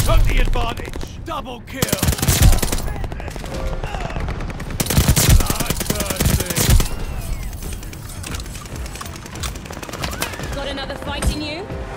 Took the advantage. Double kill. Got another fight in you?